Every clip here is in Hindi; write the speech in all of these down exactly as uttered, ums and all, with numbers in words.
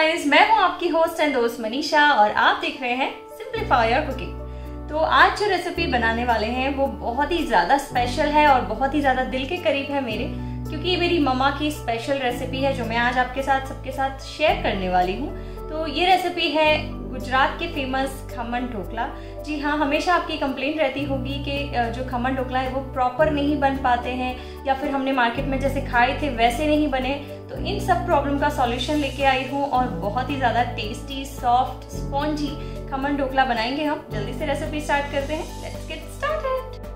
गाइस, मैं हूं आपकी होस्ट एंड दोस्त मनीषा और आप देख रहे हैं सिंप्लीफाई योर कुकिंग। तो आज जो रेसिपी बनाने वाले हैं वो बहुत ही ज़्यादा स्पेशल है और बहुत ही ज़्यादा दिल के करीब है मेरे, क्योंकि ये मेरी मम्मा की स्पेशल रेसिपी है जो मैं आज आपके साथ सबके साथ शेयर करने वाली हूँ। तो ये रेसिपी है गुजरात के फेमस खमन ढोकला। जी हाँ, हमेशा आपकी कंप्लेंट रहती होगी कि जो खमन ढोकला है वो प्रॉपर नहीं बन पाते हैं या फिर हमने मार्केट में जैसे खाए थे वैसे नहीं बने। तो इन सब प्रॉब्लम का सॉल्यूशन लेके आई हूँ और बहुत ही ज़्यादा tasty, soft, spongy khaman dhokla बनाएंगे हम। जल्दी से रेसिपी स्टार्ट करते हैं। Let's get started.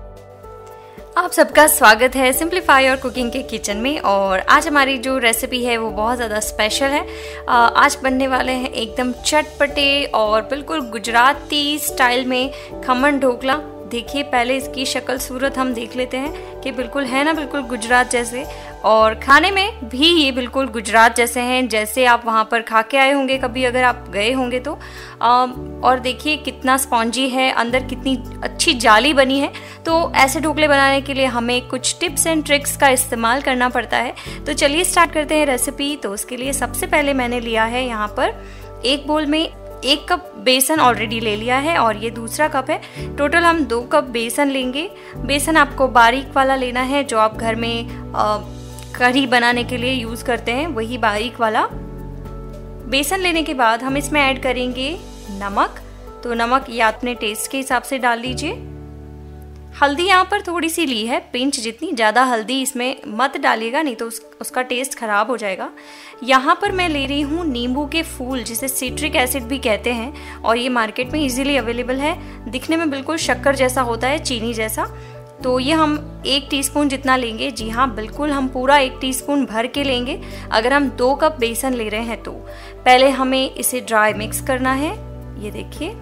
आप सबका स्वागत है सिंप्लीफाई योर कुकिंग के किचन में। और आज हमारी जो रेसिपी है वो बहुत ज़्यादा स्पेशल है। आज बनने वाले हैं एकदम चटपटे और बिल्कुल गुजराती स्टाइल में खमन ढोकला। देखिए, पहले इसकी शक्ल सूरत हम देख लेते हैं कि बिल्कुल है ना, बिल्कुल गुजरात जैसे, और खाने में भी ये बिल्कुल गुजरात जैसे हैं जैसे आप वहाँ पर खा के आए होंगे कभी, अगर आप गए होंगे तो। और देखिए कितना स्पॉन्जी है, अंदर कितनी अच्छी जाली बनी है। तो ऐसे ढोकले बनाने के लिए हमें कुछ टिप्स एंड ट्रिक्स का इस्तेमाल करना पड़ता है। तो चलिए स्टार्ट करते हैं रेसिपी। तो उसके लिए सबसे पहले मैंने लिया है यहाँ पर एक बोल में एक कप बेसन ऑलरेडी ले लिया है और ये दूसरा कप है। टोटल हम दो कप बेसन लेंगे। बेसन आपको बारीक वाला लेना है, जो आप घर में आ, कढ़ी बनाने के लिए यूज़ करते हैं, वही बारीक वाला बेसन लेने के बाद हम इसमें ऐड करेंगे नमक। तो नमक ये अपने टेस्ट के हिसाब से डाल लीजिए। हल्दी यहाँ पर थोड़ी सी ली है, पिंच जितनी, ज़्यादा हल्दी इसमें मत डालिएगा, नहीं तो उस, उसका टेस्ट खराब हो जाएगा। यहाँ पर मैं ले रही हूँ नींबू के फूल, जिसे सिट्रिक एसिड भी कहते हैं, और ये मार्केट में इजीली अवेलेबल है। दिखने में बिल्कुल शक्कर जैसा होता है, चीनी जैसा। तो ये हम एक टीस्पून जितना लेंगे। जी हाँ, बिल्कुल हम पूरा एक टीस्पून भर के लेंगे अगर हम दो कप बेसन ले रहे हैं तो। पहले हमें इसे ड्राई मिक्स करना है। ये देखिए,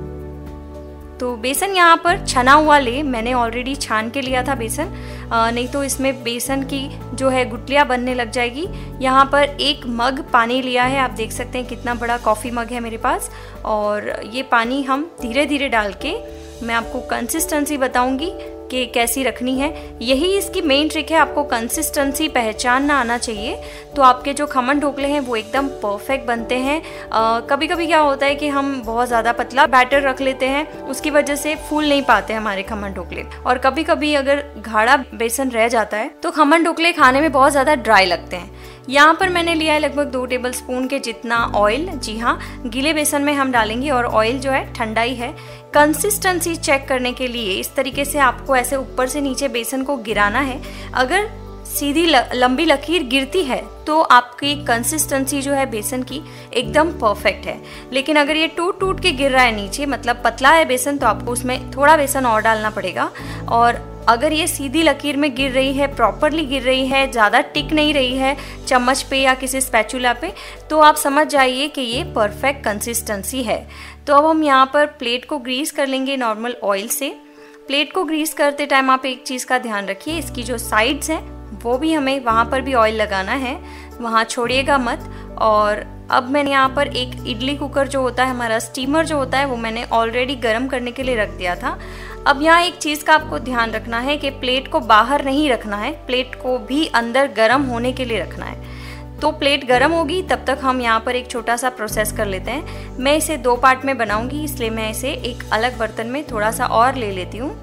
तो बेसन यहाँ पर छना हुआ ले, मैंने ऑलरेडी छान के लिया था बेसन, आ, नहीं तो इसमें बेसन की जो है गुठलियाँ बनने लग जाएगी। यहाँ पर एक मग पानी लिया है, आप देख सकते हैं कितना बड़ा कॉफ़ी मग है मेरे पास। और ये पानी हम धीरे धीरे डाल के, मैं आपको कंसिस्टेंसी बताऊंगी कि कैसी रखनी है। यही इसकी मेन ट्रिक है, आपको कंसिस्टेंसी पहचानना आना चाहिए, तो आपके जो खमन ढोकले हैं वो एकदम परफेक्ट बनते हैं। आ, कभी कभी क्या होता है कि हम बहुत ज़्यादा पतला बैटर रख लेते हैं, उसकी वजह से फूल नहीं पाते हमारे खमन ढोकले। और कभी कभी अगर गाढ़ा बेसन रह जाता है तो खमन ढोकले खाने में बहुत ज़्यादा ड्राई लगते हैं। यहाँ पर मैंने लिया है लगभग दो टेबल स्पून के जितना ऑयल। जी हाँ, गीले बेसन में हम डालेंगे और ऑयल जो है ठंडा ही है। कंसिस्टेंसी चेक करने के लिए इस तरीके से आपको ऐसे ऊपर से नीचे बेसन को गिराना है। अगर सीधी लंबी लकीर गिरती है तो आपकी कंसिस्टेंसी जो है बेसन की एकदम परफेक्ट है। लेकिन अगर ये टूट टूट के गिर रहा है नीचे, मतलब पतला है बेसन, तो आपको उसमें थोड़ा बेसन और डालना पड़ेगा। और अगर ये सीधी लकीर में गिर रही है, प्रॉपरली गिर रही है, ज़्यादा टिक नहीं रही है चम्मच पे या किसी स्पैचुला पे, तो आप समझ जाइए कि ये परफेक्ट कंसिस्टेंसी है। तो अब हम यहाँ पर प्लेट को ग्रीस कर लेंगे नॉर्मल ऑयल से। प्लेट को ग्रीस करते टाइम आप एक चीज़ का ध्यान रखिए, इसकी जो साइड्स हैं वो भी हमें वहाँ पर भी ऑयल लगाना है, वहाँ छोड़िएगा मत। और अब मैंने यहाँ पर एक इडली कुकर जो होता है हमारा, स्टीमर जो होता है, वो मैंने ऑलरेडी गर्म करने के लिए रख दिया था। अब यहाँ एक चीज़ का आपको ध्यान रखना है कि प्लेट को बाहर नहीं रखना है, प्लेट को भी अंदर गर्म होने के लिए रखना है। तो प्लेट गर्म होगी तब तक हम यहाँ पर एक छोटा सा प्रोसेस कर लेते हैं। मैं इसे दो पार्ट में बनाऊंगी, इसलिए मैं इसे एक अलग बर्तन में थोड़ा सा और ले लेती हूँ।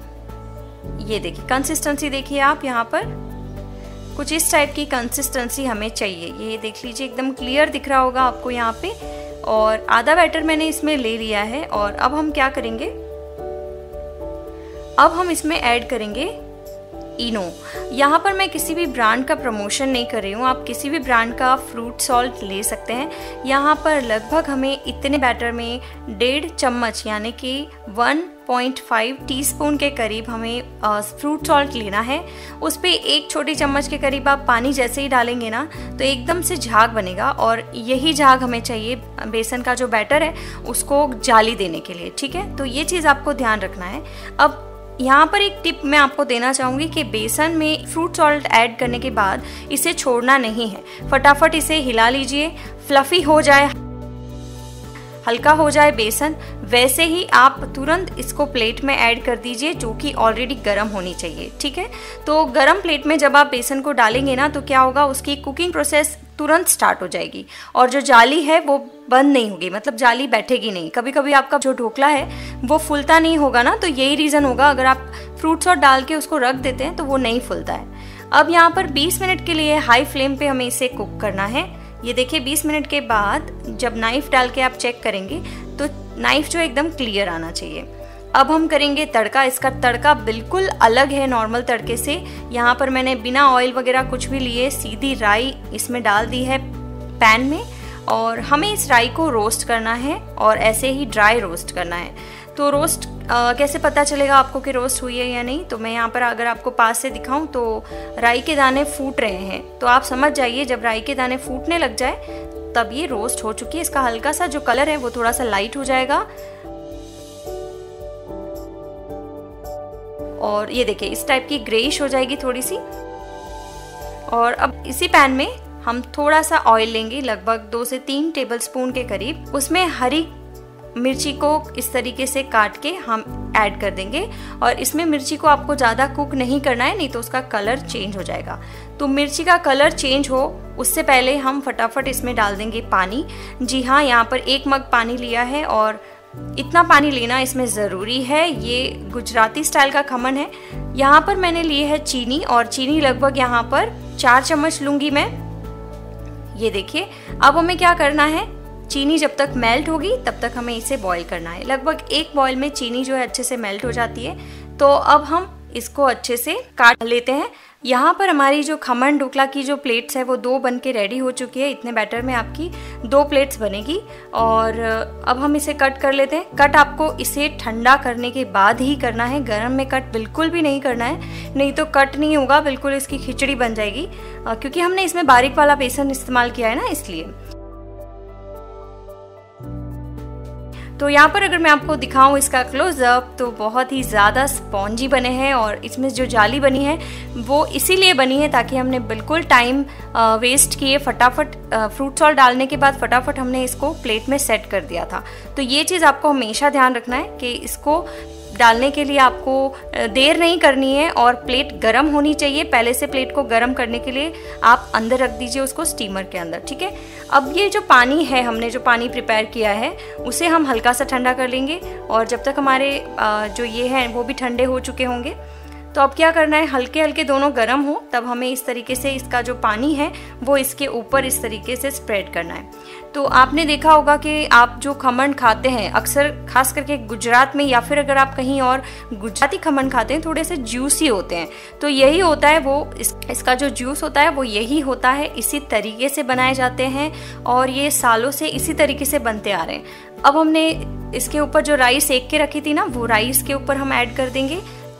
ये देखिए कंसिस्टेंसी, देखिए आप यहाँ पर कुछ इस टाइप की कंसिस्टेंसी हमें चाहिए। ये देख लीजिए, एकदम क्लियर दिख रहा होगा आपको यहाँ पे। और आधा बैटर मैंने इसमें ले लिया है। और अब हम क्या करेंगे, अब हम इसमें ऐड करेंगे इनो। यहाँ पर मैं किसी भी ब्रांड का प्रमोशन नहीं कर रही हूँ, आप किसी भी ब्रांड का फ्रूट सॉल्ट ले सकते हैं। यहाँ पर लगभग हमें इतने बैटर में डेढ़ चम्मच यानी कि वन पॉइंट फाइव टीस्पून के करीब हमें फ्रूट सॉल्ट लेना है। उस पर एक छोटी चम्मच के करीब आप पानी जैसे ही डालेंगे ना, तो एकदम से झाग बनेगा। और यही झाग हमें चाहिए बेसन का जो बैटर है उसको जाली देने के लिए, ठीक है। तो ये चीज़ आपको ध्यान रखना है। अब यहाँ पर एक टिप मैं आपको देना चाहूँगी कि बेसन में फ्रूट सॉल्ट ऐड करने के बाद इसे छोड़ना नहीं है, फटाफट इसे हिला लीजिए। फ्लफी हो जाए, हल्का हो जाए बेसन, वैसे ही आप तुरंत इसको प्लेट में ऐड कर दीजिए, जो कि ऑलरेडी गर्म होनी चाहिए, ठीक है। तो गर्म प्लेट में जब आप बेसन को डालेंगे ना, तो क्या होगा, उसकी कुकिंग प्रोसेस तुरंत स्टार्ट हो जाएगी और जो जाली है वो बंद नहीं होगी, मतलब जाली बैठेगी नहीं। कभी कभी आपका जो ढोकला है वो फूलता नहीं होगा ना, तो यही रीज़न होगा, अगर आप फ्रूट सॉस डाल के उसको रख देते हैं तो वो नहीं फूलता है। अब यहाँ पर बीस मिनट के लिए हाई फ्लेम पे हमें इसे कुक करना है। ये देखिए बीस मिनट के बाद जब नाइफ़ डाल के आप चेक करेंगे तो नाइफ़ जो एकदम क्लियर आना चाहिए। अब हम करेंगे तड़का। इसका तड़का बिल्कुल अलग है नॉर्मल तड़के से। यहाँ पर मैंने बिना ऑयल वगैरह कुछ भी लिए सीधी राई इसमें डाल दी है पैन में, और हमें इस राई को रोस्ट करना है और ऐसे ही ड्राई रोस्ट करना है। तो रोस्ट आ, कैसे पता चलेगा आपको कि रोस्ट हुई है या नहीं? तो मैं यहाँ पर अगर आपको पास से दिखाऊं तो राई के दाने फूट रहे हैं, तो आप समझ जाइए जब राई के दाने फूटने लग जाए तब ये रोस्ट हो चुकी है। इसका हल्का सा जो कलर है वो थोड़ा सा लाइट हो जाएगा और ये देखिए इस टाइप की ग्रेइश हो जाएगी थोड़ी सी। और अब इसी पैन में हम थोड़ा सा ऑयल लेंगे, लगभग दो से तीन टेबलस्पून के करीब। उसमें हरी मिर्ची को इस तरीके से काट के हम ऐड कर देंगे, और इसमें मिर्ची को आपको ज़्यादा कुक नहीं करना है, नहीं तो उसका कलर चेंज हो जाएगा। तो मिर्ची का कलर चेंज हो उससे पहले हम फटाफट इसमें डाल देंगे पानी। जी हाँ, यहाँ पर एक मग पानी लिया है और इतना पानी लेना इसमें ज़रूरी है। ये गुजराती स्टाइल का खमन है। यहाँ पर मैंने लिए है चीनी, और चीनी लगभग यहाँ पर चार चम्मच लूँगी मैं। ये देखिए अब हमें क्या करना है, चीनी जब तक मेल्ट होगी तब तक हमें इसे बॉईल करना है। लगभग एक बॉईल में चीनी जो है अच्छे से मेल्ट हो जाती है। तो अब हम इसको अच्छे से काट लेते हैं। यहाँ पर हमारी जो खमन ढोकला की जो प्लेट्स है वो दो बन के रेडी हो चुकी है। इतने बैटर में आपकी दो प्लेट्स बनेगी, और अब हम इसे कट कर लेते हैं। कट आपको इसे ठंडा करने के बाद ही करना है, गर्म में कट बिल्कुल भी नहीं करना है, नहीं तो कट नहीं होगा, बिल्कुल इसकी खिचड़ी बन जाएगी, क्योंकि हमने इसमें बारीक वाला बेसन इस्तेमाल किया है ना, इसलिए। तो यहाँ पर अगर मैं आपको दिखाऊं इसका क्लोजअप तो बहुत ही ज़्यादा स्पॉन्जी बने हैं, और इसमें जो जाली बनी है वो इसीलिए बनी है ताकि हमने बिल्कुल टाइम वेस्ट किए, फटाफट फ्रूट सॉल्ट डालने के बाद फटाफट हमने इसको प्लेट में सेट कर दिया था। तो ये चीज़ आपको हमेशा ध्यान रखना है कि इसको डालने के लिए आपको देर नहीं करनी है, और प्लेट गरम होनी चाहिए। पहले से प्लेट को गरम करने के लिए आप अंदर रख दीजिए उसको स्टीमर के अंदर, ठीक है। अब ये जो पानी है, हमने जो पानी प्रिपेयर किया है उसे हम हल्का सा ठंडा कर लेंगे, और जब तक हमारे जो ये हैं वो भी ठंडे हो चुके होंगे। तो अब क्या करना है, हल्के हल्के दोनों गर्म हो तब हमें इस तरीके से इसका जो पानी है वो इसके ऊपर इस तरीके से स्प्रेड करना है। तो आपने देखा होगा कि आप जो खमन खाते हैं अक्सर, खास करके गुजरात में, या फिर अगर आप कहीं और गुजराती खमन खाते हैं, थोड़े से जूसी होते हैं। तो यही होता है वो इस, इसका जो जूस होता है वो यही होता है। इसी तरीके से बनाए जाते हैं और ये सालों से इसी तरीके से बनते आ रहे हैं। अब हमने इसके ऊपर जो राई सेक के रखी थी ना, वो राई इसके ऊपर हम ऐड कर देंगे,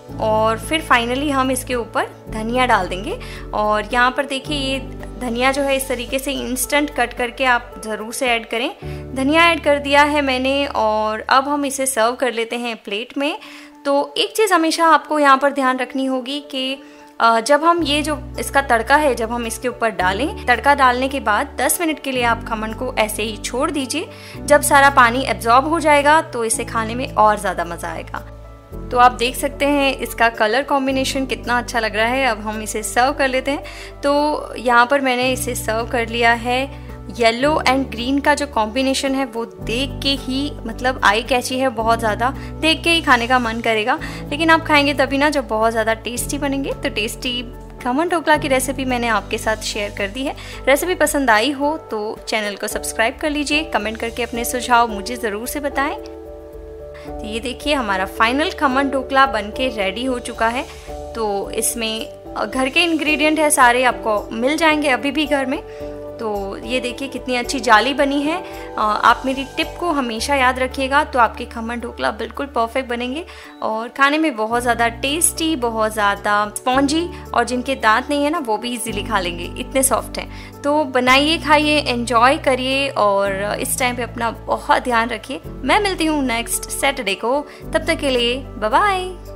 और फिर फाइनली हम इसके ऊपर धनिया डाल देंगे। और यहाँ पर देखिए ये धनिया जो है इस तरीके से इंस्टेंट कट करके आप ज़रूर से ऐड करें। धनिया ऐड कर दिया है मैंने, और अब हम इसे सर्व कर लेते हैं प्लेट में। तो एक चीज़ हमेशा आपको यहाँ पर ध्यान रखनी होगी कि जब हम ये जो इसका तड़का है जब हम इसके ऊपर डालें, तड़का डालने के बाद दस मिनट के लिए आप खमन को ऐसे ही छोड़ दीजिए। जब सारा पानी एब्जॉर्ब हो जाएगा तो इसे खाने में और ज़्यादा मज़ा आएगा। तो आप देख सकते हैं इसका कलर कॉम्बिनेशन कितना अच्छा लग रहा है। अब हम इसे सर्व कर लेते हैं। तो यहाँ पर मैंने इसे सर्व कर लिया है। येलो एंड ग्रीन का जो कॉम्बिनेशन है वो देख के ही मतलब आई कैची है, बहुत ज़्यादा देख के ही खाने का मन करेगा। लेकिन आप खाएंगे तभी ना जब बहुत ज़्यादा टेस्टी बनेंगे। तो टेस्टी खमन ढोकला की रेसिपी मैंने आपके साथ शेयर कर दी है। रेसिपी पसंद आई हो तो चैनल को सब्सक्राइब कर लीजिए, कमेंट करके अपने सुझाव मुझे ज़रूर से बताएं। तो ये देखिए हमारा फाइनल खमन ढोकला बनके रेडी हो चुका है। तो इसमें घर के इंग्रेडिएंट है सारे, आपको मिल जाएंगे अभी भी घर में। तो ये देखिए कितनी अच्छी जाली बनी है। आप मेरी टिप को हमेशा याद रखिएगा तो आपके खमन ढोकला बिल्कुल परफेक्ट बनेंगे और खाने में बहुत ज़्यादा टेस्टी, बहुत ज़्यादा स्पॉन्जी, और जिनके दांत नहीं है ना वो भी इजीली खा लेंगे, इतने सॉफ्ट हैं। तो बनाइए, खाइए, एंजॉय करिए और इस टाइम पे अपना बहुत ध्यान रखिए। मैं मिलती हूँ नेक्स्ट सैटरडे को, तब तक के लिए बाय बाय।